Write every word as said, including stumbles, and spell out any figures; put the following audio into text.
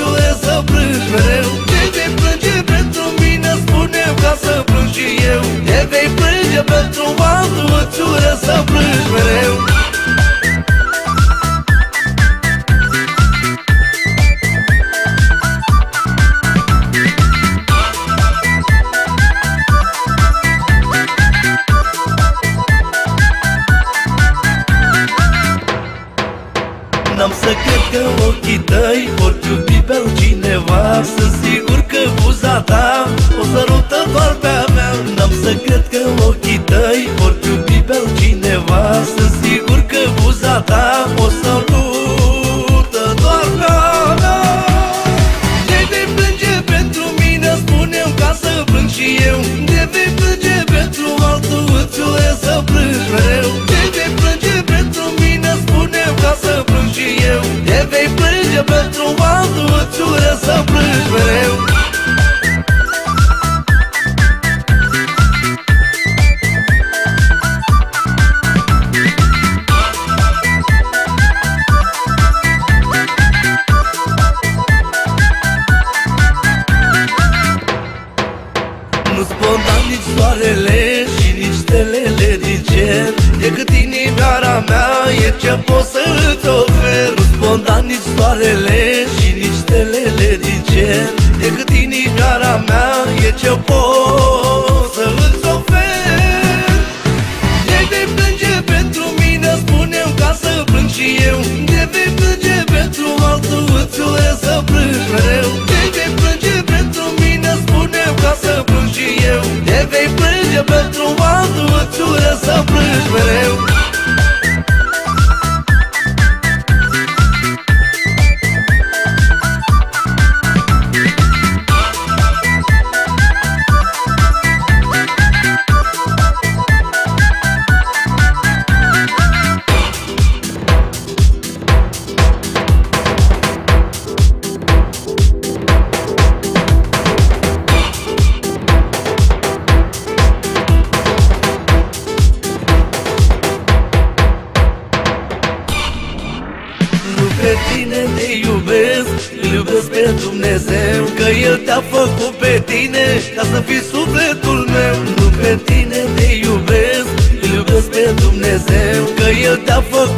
îțule, să plângi mereu. Te vei plânge pentru mine, spune-mi ca să plâng și eu. Te vei plânge pentru altul, îțule, să plângi mereu. N-am să cred că ochii tăi vor iubi pe cineva. Sunt sigur că buza ta o sărută doar pe-a mea. N-am să cred că ochii tăi vor iubi pe cineva. Sunt sigur că buza ta o sărută doar pe-a mea. Te vei plânge pentru mine, spune-mi ca să plâng și eu. Te vei plânge pentru altul, îțule, să plângi mereu. Te vei plânge pentru mine, spune-mi ca să plâng și eu. Te vei plânge pentru altul, îțule, să plângi mereu. Nu-ți pot da nici soarele și nici stelele din cer, decât inimioara mea e ce pot să-ți ofer. Nu-ți pot da nici soarele și nici stelele din cer, decât inimioara mea e ce pot să-ți ofer. Te vei plânge pentru mine, spune-mi ca să plâng și eu. Te vei plânge pentru altul, îțule, să plângi mereu. Te vei plânge pentru mine, spune-mi ca să plâng și eu. Te vei plânge pentru altul, îțule, să plângi mereu. Pe tine te iubesc, îl iubesc pe Dumnezeu, că El te-a făcut pe tine ca să fii sufletul meu. Nu pe tine te iubesc, îl iubesc pe Dumnezeu, că El te-a făcut